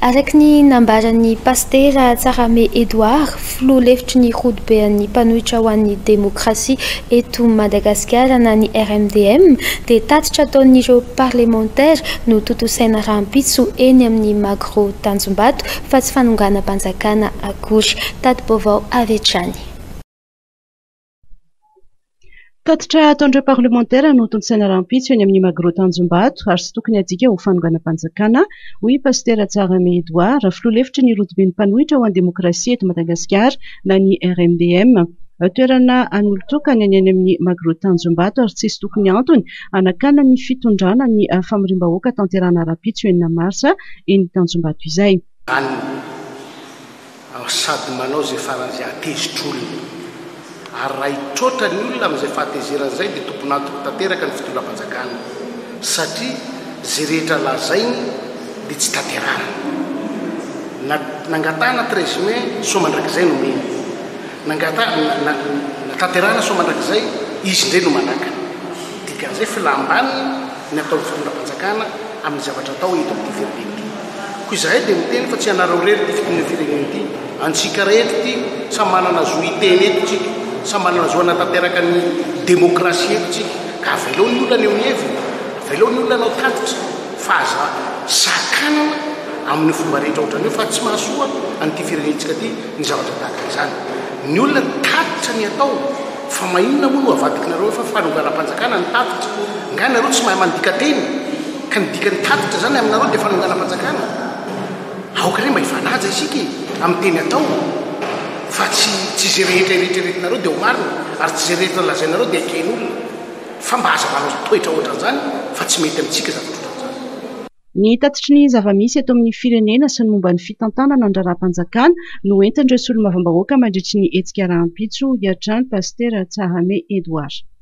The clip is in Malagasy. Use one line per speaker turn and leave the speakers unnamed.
Araka ny nambaran'ny pastera Tsarame Edouard, filoha lefitry ny rodobean'ny mpanohitra ho an'ny demokrasia eto Madagasikara na ny RMDM dia tatitra ataon'ireo parlementaire no totosaina rahampitso eny amin'ny Magro Tanjombato fa tsy fanonganam-panjakana akory. Tatim-baovao avy hatrany.
Tatitra ataon'ireo parlementaire no totosaina rahampitso eny amin'ny Magro Tanjombato ary sy tokony adika ho fanonganam-panjakana hoy pastera Tsarame Edouard, filoha lefitry ny rodoben'ny mpanohitra ho an'ny demokrasia eto Madagasikara na ny RMDM. Toerana an'olon-tokana eny amin'ny Magro Tanjombato ary tsisy tokony antony anakana ny fitondrana ny famoriam-bahoaka tanterahana rahampitso enina marsa eny Tanjombato izay.
Sady manao izay faran'izay atezitr'olona ary raha hitrotra ny olona amin'izay fahatezeran'izay dia tompona antoko tanteraka ny fitondram-panjakana satria izay rehetra lazainy dia tsy tanterahana. Nangatana 13 mai so mandrakizay no mena, natanterahana so mandrakizay izy indray no manakana. Dikan'izay filambaniny ny ataon'ny fitondram-panjakana amin'ny zavatra atao eto amin'ity firenena ity. Koa izahay dia miteny fa tsy anareo rery ty fitondra firenena ity, antsika rehetra ity samy manana zo iteny eto tsika, samy manana zo anatanteraka ny demokrasia eto tsika, ka avelo ny olona eo ny heviny, avelo ny olona anao tatitra fa aza sakanana amin'ny fomba rehetra ohatrany io fa tsy mahasoa an'ity firenentsika ty ny zavatra tahaka izany. Ny olona tatitra ny atao fa mahinona moa no avadikinareo fa fanonganam-panjakana ny tatitra, nga nareo tsy mahay mandika teny ka ny dika ny tatitra zany aminareo dia fanonganam-panjakana. Aoka re mba hifanaja isika amin'ny teny atao fa tsy zay rehetra rehetrarehetinareo dia ho marina ary tsy zay rehetra lazainareo dia haken'olona fa mba aza manao toetra ohatran'izany fa tsy mety amintsika zavatra ohatran'izany.
Ny tatitry ny zava-misy eto amin'ny firenena sy ny momba ny fitantanana ny raharaham-panjakana no entin'ireo solomavambahoaka mandritry ny hetsika rahampitso hiatrany pastera Tsarame Edouard.